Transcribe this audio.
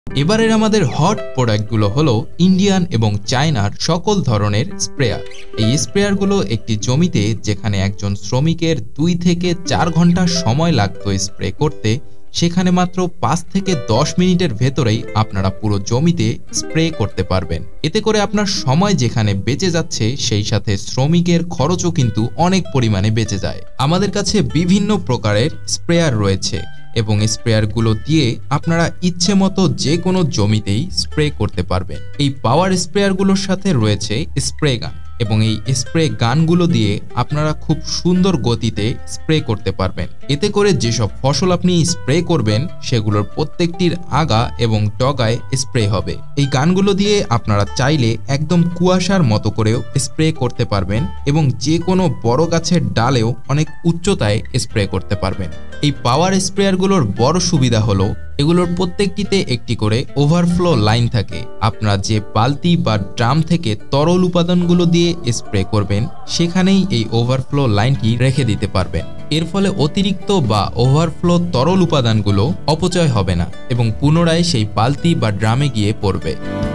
এবারের আমাদের হট প্রোডাক্টগুলো হলো ইন্ডিয়ান এবং চায়নার সকল ধরনের স্প্রেয়ার। এই স্প্রেয়ারগুলো একটি জমিতে যেখানে একজন শ্রমিকের 2 থেকে 4 ঘন্টা সময় লাগতো স্প্রে করতে, সেখানে মাত্র 5 থেকে 10 মিনিটের ভেতরেই আপনারা পুরো জমিতে স্প্রে করতে পারবেন। এতে করে আপনার সময় যেখানে বেঁচে যাচ্ছে, সেই সাথে শ্রমিকের খরচও কিন্তু অনেক পরিমাণে বেঁচে যায়। আমাদের কাছে বিভিন্ন প্রকারের স্প্রেয়ার রয়েছে এবং স্প্রেয়ারগুলো দিয়ে আপনারা ইচ্ছে মতো যে কোনো জমিতেই স্প্রে করতে পারবেন। এই পাওয়ার স্প্রেয়ারগুলোর সাথে রয়েছে স্প্রে গান এবং এই স্প্রে গানগুলো দিয়ে আপনারা খুব সুন্দর গতিতে স্প্রে করতে পারবেন। এতে করে যেসব ফসল আপনি স্প্রে করবেন সেগুলোর প্রত্যেকটির আগা এবং ডগায় স্প্রে হবে। এই গানগুলো দিয়ে আপনারা চাইলে একদম কুয়াশার মতো করেও স্প্রে করতে পারবেন এবং যে কোনো বড় গাছের ডালেও অনেক উচ্চতায় স্প্রে করতে পারবেন। এই পাওয়ার স্প্রেয়ারগুলোর বড় সুবিধা হলো এগুলোর প্রত্যেকটিতে একটি করে ওভারফ্লো লাইন থাকে। আপনারা যে বালতি বা ড্রাম থেকে তরল উপাদানগুলো দিয়ে স্প্রে করবেন সেখানেই এই ওভারফ্লো লাইনটি রেখে দিতে পারবেন। এর ফলে অতিরিক্ত বা ওভারফ্লো তরল উপাদানগুলো অপচয় হবে না এবং পুনরায় সেই বালতি বা ড্রামে গিয়ে পড়বে।